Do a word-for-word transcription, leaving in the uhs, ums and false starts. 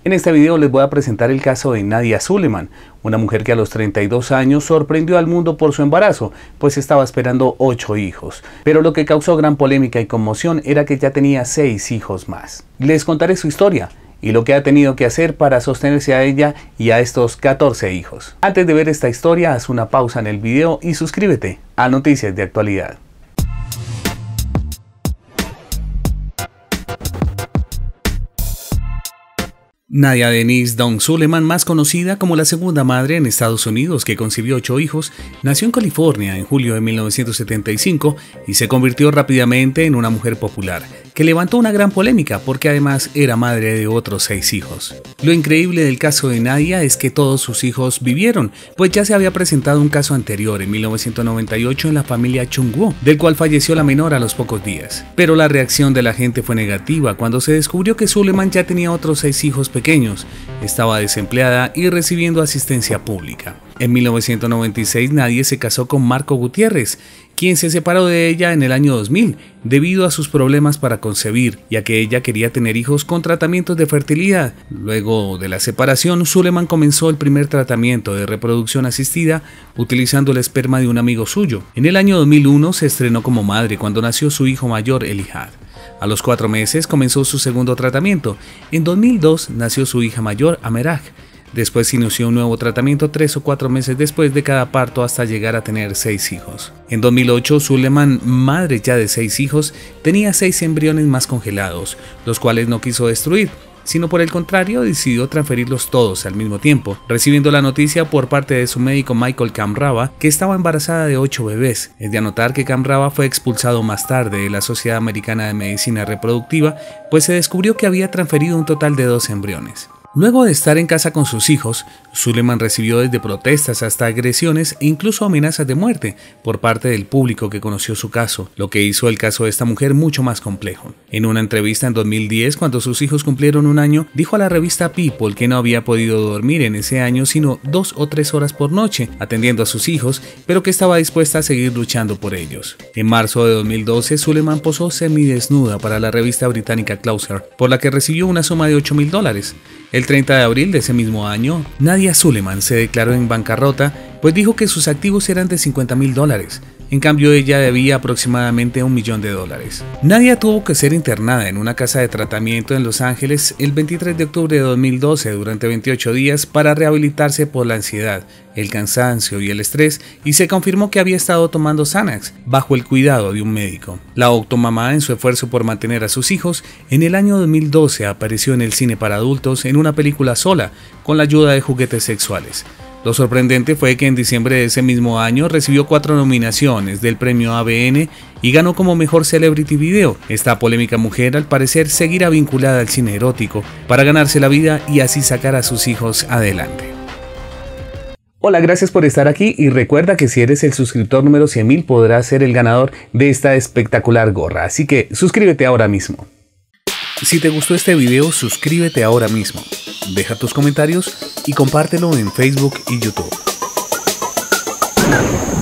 En este video les voy a presentar el caso de Nadia Suleman, una mujer que a los treinta y dos años sorprendió al mundo por su embarazo, pues estaba esperando ocho hijos. Pero lo que causó gran polémica y conmoción era que ya tenía seis hijos más. Les contaré su historia y lo que ha tenido que hacer para sostenerse a ella y a estos catorce hijos. Antes de ver esta historia, haz una pausa en el video y suscríbete a Noticias de Actualidad. Nadia Denise Dawn Suleman, más conocida como la segunda madre en Estados Unidos que concibió ocho hijos, nació en California en julio de mil novecientos setenta y cinco y se convirtió rápidamente en una mujer popular, que levantó una gran polémica porque además era madre de otros seis hijos. Lo increíble del caso de Nadia es que todos sus hijos vivieron, pues ya se había presentado un caso anterior en mil novecientos noventa y ocho en la familia Chung-Woo, del cual falleció la menor a los pocos días. Pero la reacción de la gente fue negativa cuando se descubrió que Suleman ya tenía otros seis hijos pequeños pequeños, estaba desempleada y recibiendo asistencia pública. En mil novecientos noventa y seis Nadia se casó con Marco Gutiérrez, quien se separó de ella en el año dos mil debido a sus problemas para concebir, ya que ella quería tener hijos con tratamientos de fertilidad. Luego de la separación, Suleman comenzó el primer tratamiento de reproducción asistida utilizando el esperma de un amigo suyo. En el año dos mil uno se estrenó como madre cuando nació su hijo mayor, Elijah. A los cuatro meses comenzó su segundo tratamiento. En dos mil dos nació su hija mayor, Ameraj. Después inició un nuevo tratamiento tres o cuatro meses después de cada parto hasta llegar a tener seis hijos. En dos mil ocho, Suleman, madre ya de seis hijos, tenía seis embriones más congelados, los cuales no quiso destruir, sino por el contrario decidió transferirlos todos al mismo tiempo, recibiendo la noticia por parte de su médico Michael Kamrava que estaba embarazada de ocho bebés. Es de anotar que Kamrava fue expulsado más tarde de la Sociedad Americana de Medicina Reproductiva, pues se descubrió que había transferido un total de dos embriones. Luego de estar en casa con sus hijos, Suleman recibió desde protestas hasta agresiones e incluso amenazas de muerte por parte del público que conoció su caso, lo que hizo el caso de esta mujer mucho más complejo. En una entrevista en dos mil diez, cuando sus hijos cumplieron un año, dijo a la revista People que no había podido dormir en ese año sino dos o tres horas por noche atendiendo a sus hijos, pero que estaba dispuesta a seguir luchando por ellos. En marzo de dos mil doce, Suleman posó semidesnuda para la revista británica Closer, por la que recibió una suma de ocho mil dólares. El treinta de abril de ese mismo año, Nadia Suleman se declaró en bancarrota, pues dijo que sus activos eran de cincuenta mil dólares. En cambio, ella debía aproximadamente un millón de dólares. Nadia tuvo que ser internada en una casa de tratamiento en Los Ángeles el veintitrés de octubre de dos mil doce durante veintiocho días para rehabilitarse por la ansiedad, el cansancio y el estrés, y se confirmó que había estado tomando Xanax bajo el cuidado de un médico. La octomamá, en su esfuerzo por mantener a sus hijos, en el año dos mil doce apareció en el cine para adultos en una película sola, con la ayuda de juguetes sexuales. Lo sorprendente fue que en diciembre de ese mismo año recibió cuatro nominaciones del premio A B N y ganó como Mejor Celebrity Video. Esta polémica mujer al parecer seguirá vinculada al cine erótico para ganarse la vida y así sacar a sus hijos adelante. Hola, gracias por estar aquí y recuerda que si eres el suscriptor número cien mil podrás ser el ganador de esta espectacular gorra, así que suscríbete ahora mismo. Si te gustó este video, suscríbete ahora mismo, deja tus comentarios y compártelo en Facebook y YouTube.